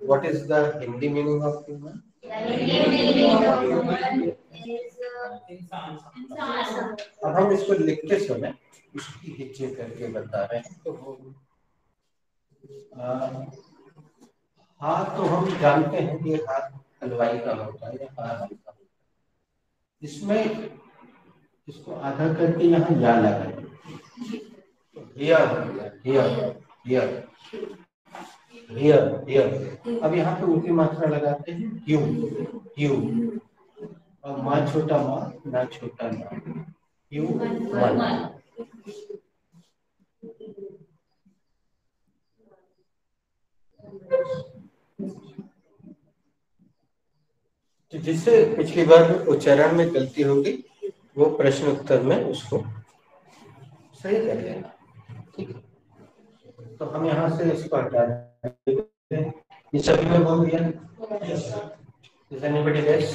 What is the Hindi meaning of human? अब हम इसको लिखते समय इसकी हिच्चे करके बता रहे हैं तो हाथ तो हम जानते हैं कि हाथ हलवाई का होता है या हाथ का होता है। इसमें इसको आधा करके यहाँ या लगा हियर हियर हियर हियर। अब यहाँ पे ऊपरी मात्रा लगाते हैं यू यू और माँ छोटा माँ ना छोटा ना यू वन। तो जिससे पिछली बार उच्चारण में गलती होगी वो प्रश्न उत्तर में उसको सही कर लेना। ठीक है, तो हम यहाँ से इसको हटा देते हैं। ये सभी में बोल दिया। Is anybody less?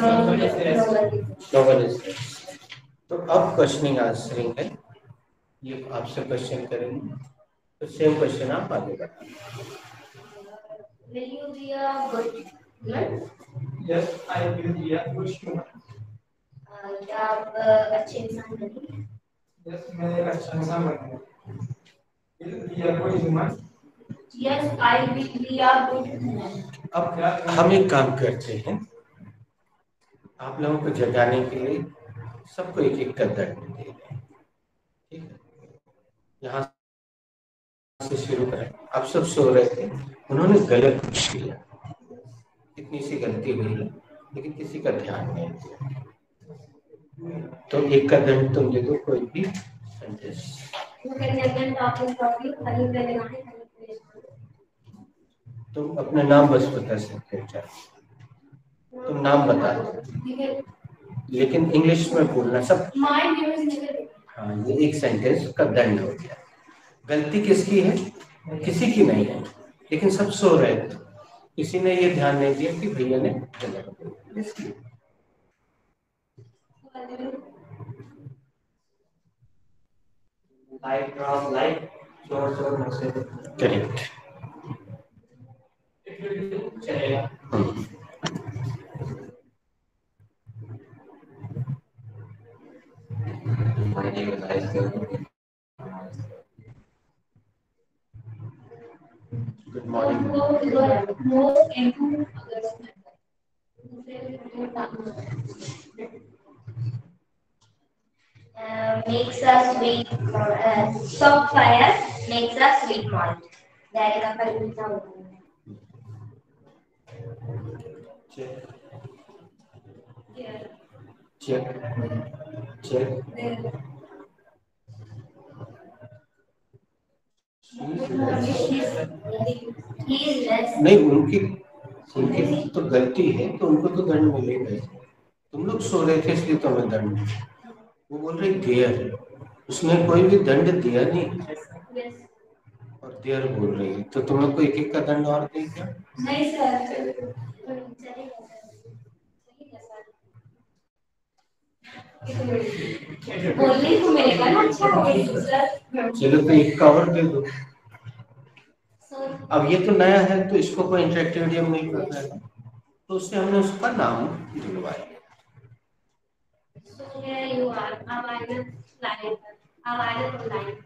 No one is less. तो अब क्वेश्चनिंग आंसरिंग है, ये आपसे क्वेश्चन करेंगे तो सेम क्वेश्चन आप आगे बढ़ाएं। Will you be a good human? Yes, I will be a good human. क्या आप अच्छे इंसान बनेंगे? Yes, मैं एक अच्छा इंसान बनूंगा। Will be a good human. Yes, I will be a good human. अब हम एक काम करते हैं, आप लोगों को जगाने के लिए सबको एक एक का दंड दे रहे हैं। ठीक है, यहाँ से शुरू करें। आप सब सो रहे थे, उन्होंने गलत कुछ किया, इतनी सी गलती हुई है लेकिन किसी का ध्यान नहीं दिया, तो एक का दंड तुम दे दो, कोई भी सेंटेंस। तुम अपना नाम बस बता सकते हो, तुम नाम बता दो लेकिन इंग्लिश में बोलना सब। हाँ, ये एक सेंटेंस का दंड हो गया। गलती किसकी है? किसी की नहीं है, लेकिन सब सो रहे थे, किसी ने ये ध्यान नहीं दिया कि भैया ने गलत किया। Correct. Good morning. Makes us sweet. Soft fire makes us sweet malt. Dari kapal kita. Check. Check. Check. नहीं, उनकी तो गलती है तो उनको तो दंड मिलेगा। तुम लोग सो रहे थे इसलिए तुम्हें दंड। वो बोल रही देयर, उसने कोई भी दंड दिया नहीं और देयर बोल रही है, तो तुम लोग को एक एक का दंड और दे क्या? नहीं सर, बोलने को मिलेगा ना। अच्छा चलो तो एक का और दे दो। अब ये तो नया है तो इसको कोई इंटरेक्टिव मीडियम नहीं कर रहा है, तो उससे हमने उसका नाम दिलवाया। So here you are. Now I will slide. Now I will slide.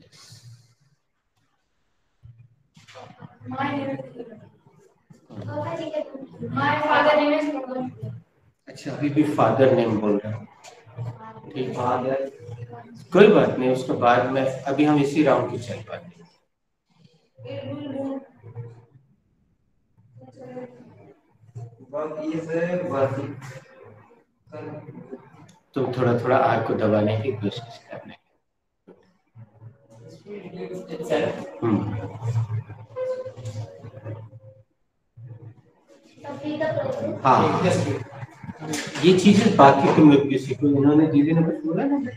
My father name is Mohan. अच्छा, अभी भी फादर नेम बोल रहे हैं। ठीक, फादर कोई बात नहीं, उसको बाद में, अभी हम इसी राउंड की चल पाते हैं। तो थोड़ा थोड़ा आग को दबाने की कोशिश करने। हाँ, ये चीजें बाकी तुम लोग भी सीखो। इन्होंने दीदी ने कुछ बोला ना,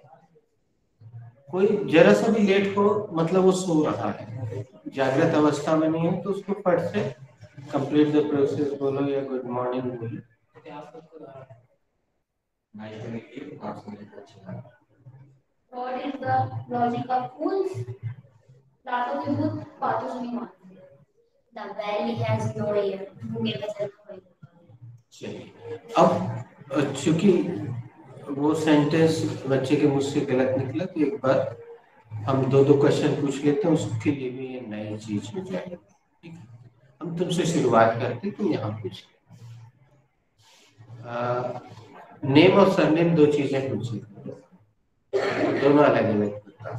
कोई जरा सा भी लेट हो मतलब वो सो रहा है, जागृत अवस्था में नहीं है, तो उसको फट से कंप्लीट द प्रोसेस बोलो या गुड मॉर्निंग बोलो। What is the logic of fools? रातों के भूत बातों नहीं मानते। The valley has no ear. चलिए, अब चूंकि वो सेंटेंस बच्चे के मुझसे गलत निकला तो एक बार हम दो दो क्वेश्चन पूछ लेते हैं, उसके लिए भी ये नई चीज हो जाएगी। ठीक है, हम तुमसे शुरुआत करते, तुम यहाँ पूछ नेम और सरनेम दो चीजें पूछी, दोनों अलग अलग।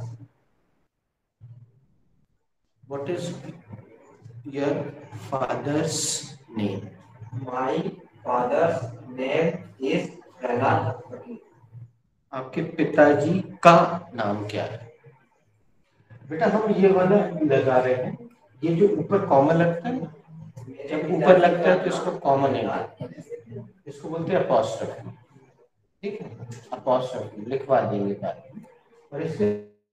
What is your father's name? My father's name is Rana Patil. आपके पिताजी का नाम क्या है? बेटा हम ये वाला लगा रहे हैं, ये जो ऊपर कॉमन लगता है, जब ऊपर लगता है तो इसको कॉमन है, इसको बोलते हैं अपॉस्ट्रोफी। ठीक है, अपॉस्ट्रोफी लिखवा देंगे बाद में। और इससे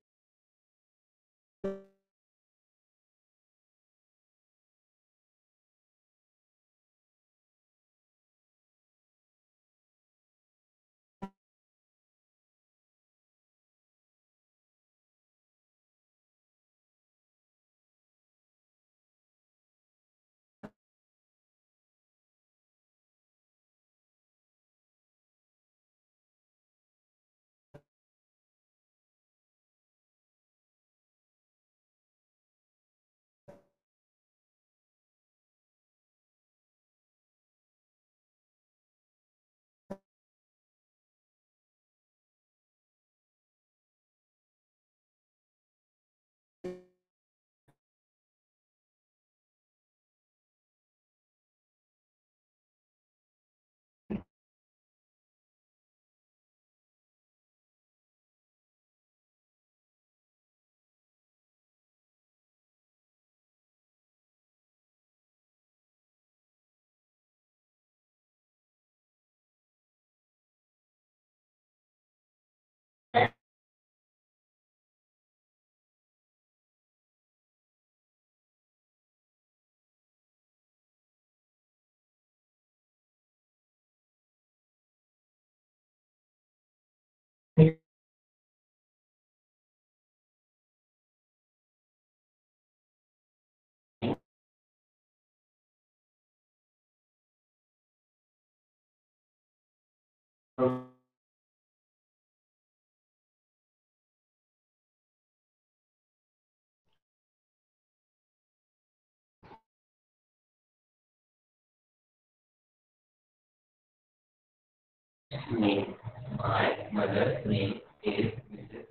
name. My mother's name is Mrs.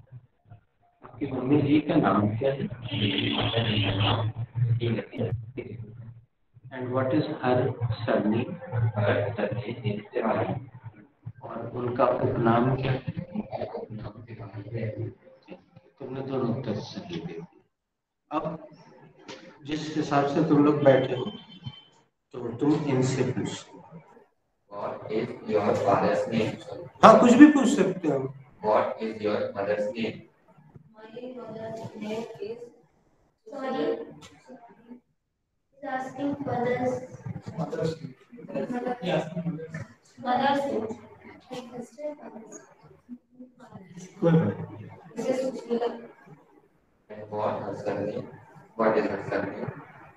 आपकी मम्मी जी का नाम क्या है? And what is her surname? Her surname is Tiwari. और उनका उपनाम क्या है? उपनाम तिवारी है। तुमने दोनों उत्तर सही दे दिए। अब जिस हिसाब से तुम लोग बैठे हो तो तुम इनसे पूछो। What is your father's name? हाँ, कुछ भी पूछ सकते हो। What is your mother's name? My mother's name is. Sorry. He's asking father's. Mother's name. Yes. Mother's name. And what her surname? What is her surname?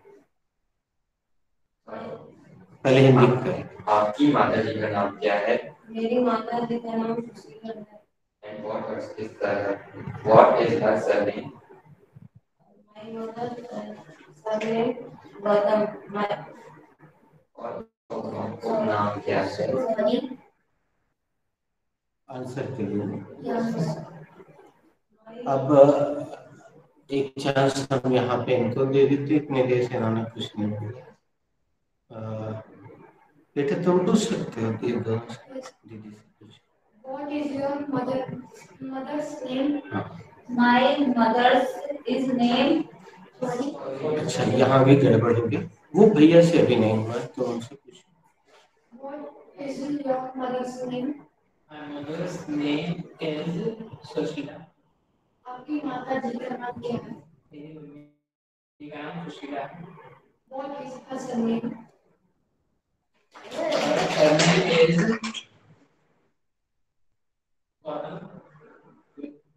पहले हिंदी करें। आपकी माता जी का नाम क्या है? मेरी माता जी का नाम सुशीला है। And what is her surname? My mother's surname Badam. और नाम क्या है? आंसर के लिए अब एक चांस हम यहाँ पे इनको दे देते, इतने देर से इन्होंने कुछ नहीं बोला। बेटा तुम पूछ सकते हो कि दीदी से कुछ। What is your mother's name? My mother's is name. अच्छा, यहाँ भी गड़बड़ हो गई। वो भैया से अभी नहीं हुआ तो उनसे पूछ। What is your mother's name? My mother's name is Sushila. आपकी माता जी का नाम क्या है? मेरी मम्मी का नाम सुशीला है। What is her surname?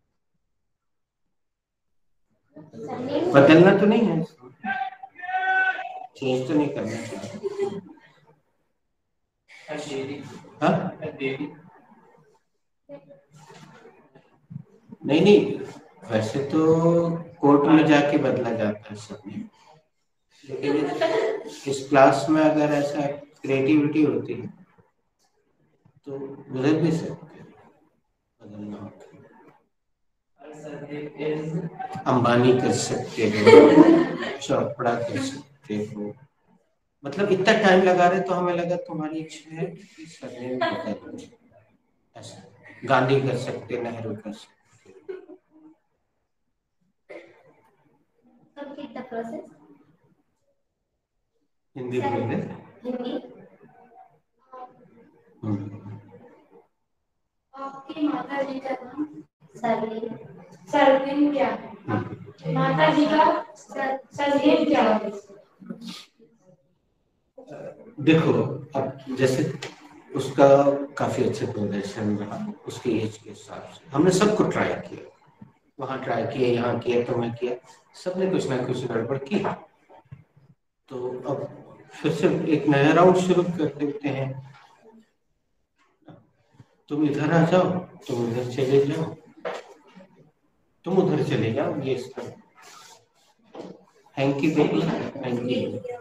बदलना तो नहीं है। चेंज तो नहीं करना चाहिए। हाँ नहीं नहीं, वैसे तो कोर्ट में जाके बदला जाता है सब में, लेकिन इस क्लास में अगर ऐसा क्रिएटिविटी होती है तो बदल भी सकते हैं, बदलना होता है। अंबानी कर सकते हो, चोपड़ा कर सकते हो, मतलब इतना टाइम लगा रहे तो हमें लगा तुम्हारी इच्छा है कि सरनेम बदल दो। ऐसा गांधी कर सकते, नेहरू कर सकते। Complete the process. हिंदी बोले। हिंदी। आपकी माता जी का नाम सरनेम, सरनेम क्या है? माता जी का सरनेम क्या है? देखो, अब जैसे उसका काफी अच्छा प्रदर्शन रहा उसकी एज के हिसाब से, हमने सबको ट्राई किया, वहां ट्राई किया, यहाँ किया, तो मैं किया, सबने कुछ ना कुछ गड़बड़ की। तो अब फिर से एक नया राउंड शुरू कर देते हैं। तुम इधर आ जाओ, तुम उधर चले जाओ, तुम उधर चले जाओ, ये इस तरह। हैंकी देख लो, हैंकी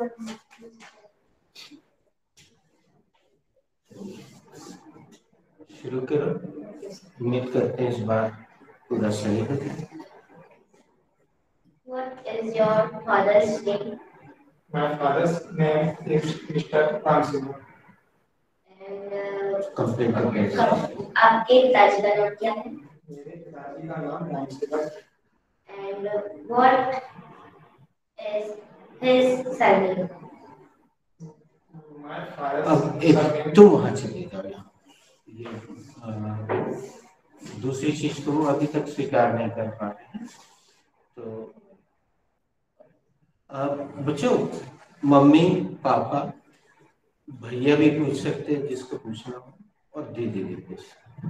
शुरू करो। उम्मीद करते हैं इस बार पूरा सही हो जाए। What is your father's name? My father's name is Mr. Ramsima. And complaint कर दिया। आपके पिताजी का नाम क्या है? मेरे पिताजी का नाम रामसेवक है। And what is his surname? My father's अब एक तुम वहां चले जाओ, यहाँ ये दूसरी चीज तुम अभी तक स्वीकार नहीं कर पा रहे हैं। तो अब बच्चों, मम्मी पापा भैया भी पूछ सकते हैं जिसको पूछना हो, और दीदी भी पूछ सकते हैं।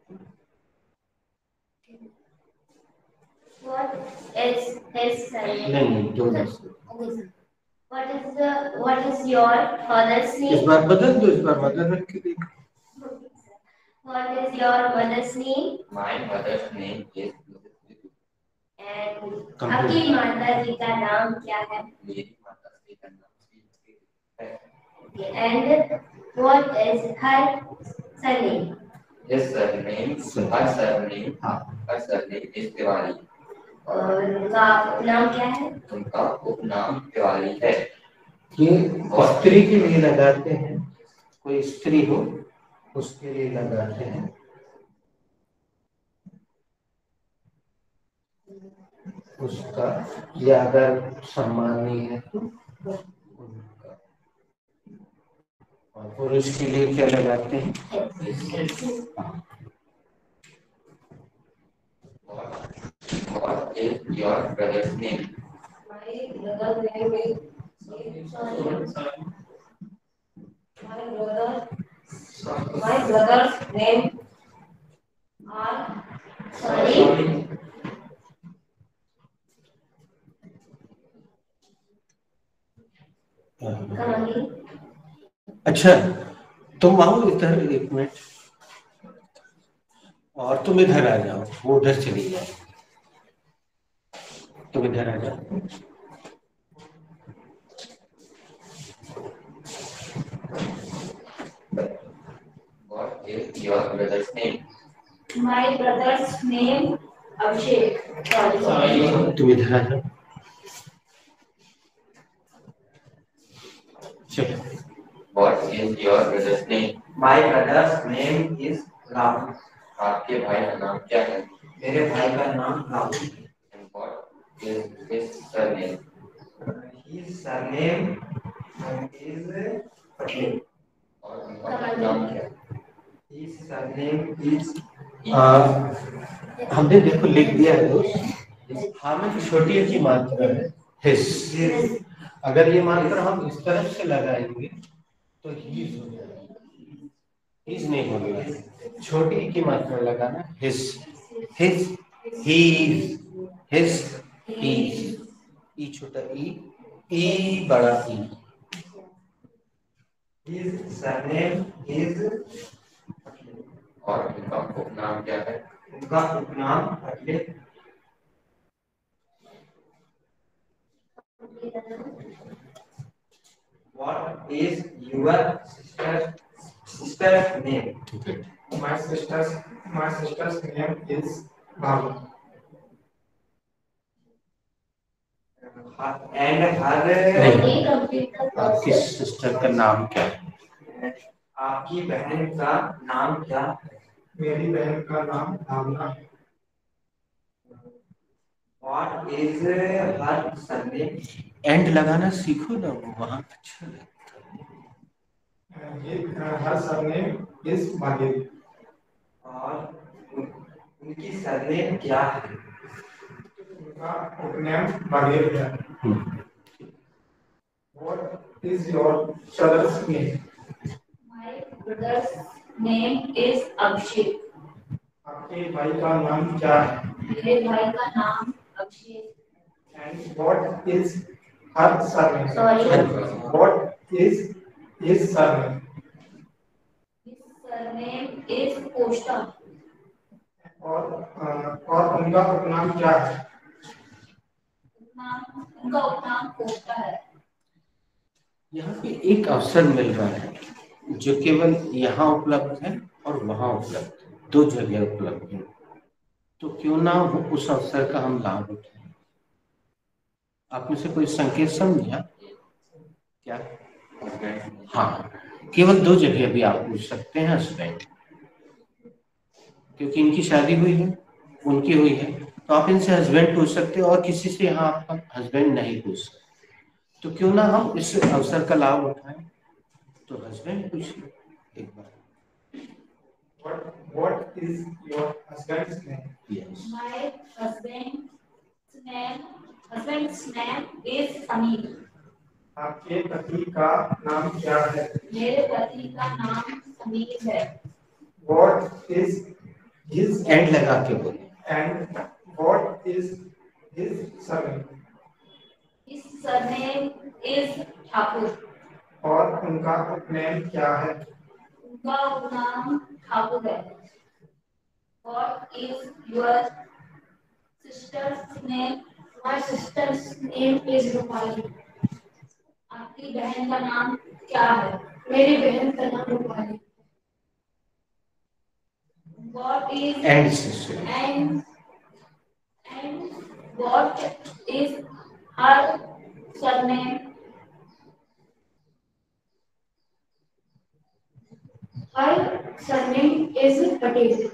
What is his surname? नहीं, दोनों से। What is your father's इस name? बार बदल दो, इस बार मदर रख के देखो। What is your mother's name? My mother's name is And आपकी माता जी का नाम क्या है? मेरी माता श्री का नाम है। And what is her surname? His surname, her surname is Tiwari. और उनका उपनाम क्या है? उनका उपनाम तिवारी है। ये स्त्री के लिए लगाते हैं, कोई स्त्री हो उसके लिए लगाते हैं। उसका, या अगर सम्मानीय है तो उनका, और पुरुष के लिए क्या लगाते हैं? What is your brother's name? My brother's name is my brother's name are sorry. अच्छा, तुम आओ इधर एक मिनट, और तुम इधर आ जाओ, वो उधर चली जाए, तुम इधर आ जाओ। What is your brother's name? My brother's name Abhishek. Sorry. तुम इधर आ जाओ, चलो। What is your brother's name? My brother's name is Rahul. आपके भाई का नाम क्या है? मेरे भाई का नाम राहुल है। And what is his surname? His surname is Patel. और उनका नाम क्या है? His surname is हमने देखो लिख दिया है दोस्त, हाँ में छोटी की मात्रा है हिस। अगर ये मात्रा हम इस तरफ से लगाएंगे तो हीज हो जाएगा, हीज नहीं होगा, छोटी की मात्रा लगाना हिस, हिस हीज, हिस हीज, ई छोटा ई, ई बड़ा ई। His surname is और इनका उपनाम क्या है? उनका उपनाम अखिल। What is your sister's name? My sister's name is Bhavu. And नहीं, आपकी सिस्टर का नाम क्या है? आपकी बहन का नाम क्या है? मेरी बहन का नाम भावना है। What is her surname? And लगाना सीखो ना, वो वहाँ अच्छा लगता है। Her surname is Bhagesh। और उनकी सरनेम क्या है? उनका उपनाम बघेल है। What is your brother's name? My brother's name is Abhishek. आपके भाई का नाम क्या है? मेरे भाई का नाम अभिषेक। And what is her surname? Sorry. What is his surname? His surname is Kosta. और उनका उपनाम क्या है? उनका उपनाम कोष्टा है। यहाँ पे एक अवसर मिल रहा है जो केवल यहाँ उपलब्ध है और वहाँ उपलब्ध है, दो जगह उपलब्ध है, तो क्यों ना वो उस अवसर का हम लाभ उठाएं। आप में से कोई संकेत समझा क्या? हाँ, केवल दो जगह भी आप पूछ सकते हैं हस्बैंड, क्योंकि इनकी शादी हुई है, उनकी हुई है, तो आप इनसे हस्बैंड पूछ सकते हो और किसी से यहाँ आप हस्बैंड नहीं पूछ सकते। तो क्यों ना हम इस अवसर का लाभ उठाएं, तो हस्बैंड पूछिए एक बार। What is your husband's name? Yes. My husband's name is Samir. आपके पति का नाम क्या है? मेरे पति का नाम समीर है। What is his एंड लगा के बोले। and what is his surname? His surname is Thakur. और उनका उपनाम क्या है? उनका उपनाम ठाकुर है। What is your sister's name? My sister's name is Rupali. आपकी बहन का नाम क्या है? मेरी बहन का नाम Rupali. What is and sister and what is her surname? Her surname is Patel.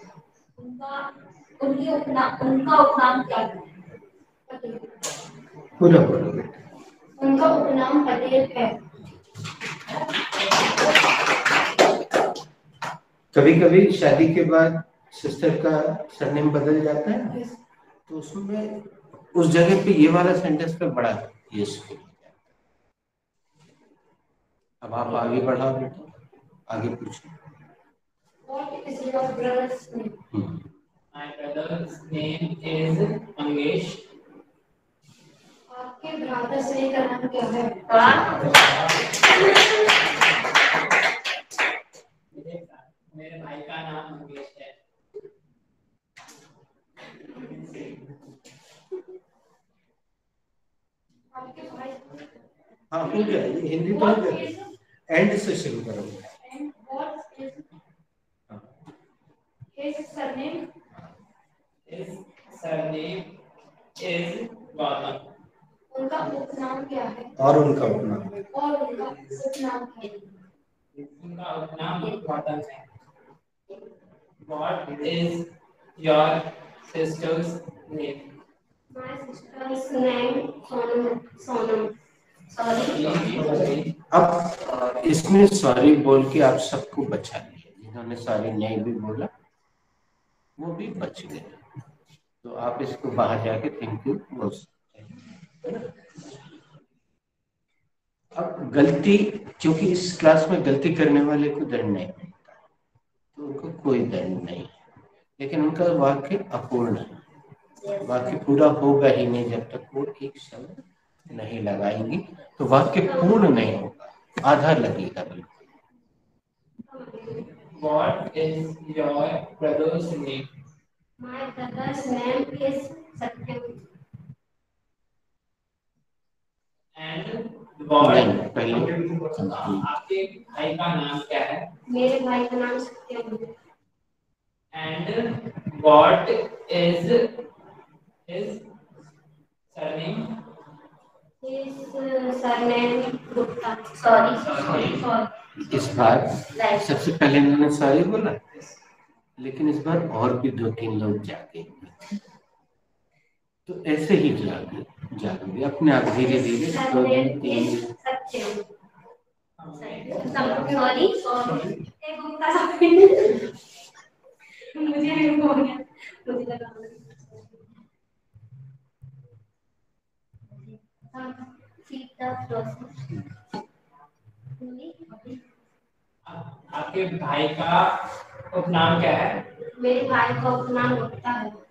उनका उपनाम क्या है? पटेल। पूरा बोलो बेटा। उनका उपनाम पटेल है। कभी कभी शादी के बाद सिस्टर का सरनेम बदल जाता है, तो उसमें उस जगह पे ये वाला सेंटेंस पे बड़ा यूजफुल। अब आप आगे बढ़ाओ बेटा, आगे पूछो। What is your brother's name? My brother's name is Mangesh. आपके भ्राताश्री का नाम क्या है? मेरे भाई का नाम मंगेश है। आपके भाई हाँ हो गया, ये हिंदी तो हो गया, एंड से शुरू करोगे। and what is his surname? His surname is Gautam. उनका उपनाम क्या है? और उनका उपनाम और उनका उपनाम क्या है? उनका उपनाम गौतम है। What is your sister's name? My sister's name Sonam. Sorry. अब इसमें सॉरी बोल के आप सबको बचा लिया, जिन्होंने सॉरी नहीं भी बोला वो भी बच गए, तो आप इसको बाहर जाके थैंक यू बोल सकते हैं। अब गलती, क्योंकि इस क्लास में गलती करने वाले को दंड नहीं मिलता, तो उनको कोई दंड नहीं है, लेकिन उनका वाक्य अपूर्ण है, वाक्य पूरा होगा ही नहीं जब तक वो एक शब्द नहीं लगाएंगी तो वाक्य पूर्ण नहीं होगा, आधा लगेगा बिल्कुल। What is your brother's name? My brother's name is Satyam. And what? नहीं, पहले आपके भाई का नाम क्या है? मेरे भाई का नाम सत्यम है। And what is his surname? His surname Gupta. Sorry. इस बार सबसे पहले इन्होंने सॉरी बोला, लेकिन इस बार और भी 2-3 लोग जागे, तो ऐसे ही जागेंगे अपने आप धीरे धीरे। 2-3 सत्यम। सॉरी गुप्ता मुझे भी हो गया, मुझे लगा आपके भाई का उपनाम क्या है? मेरे भाई का उपनाम गुप्ता है।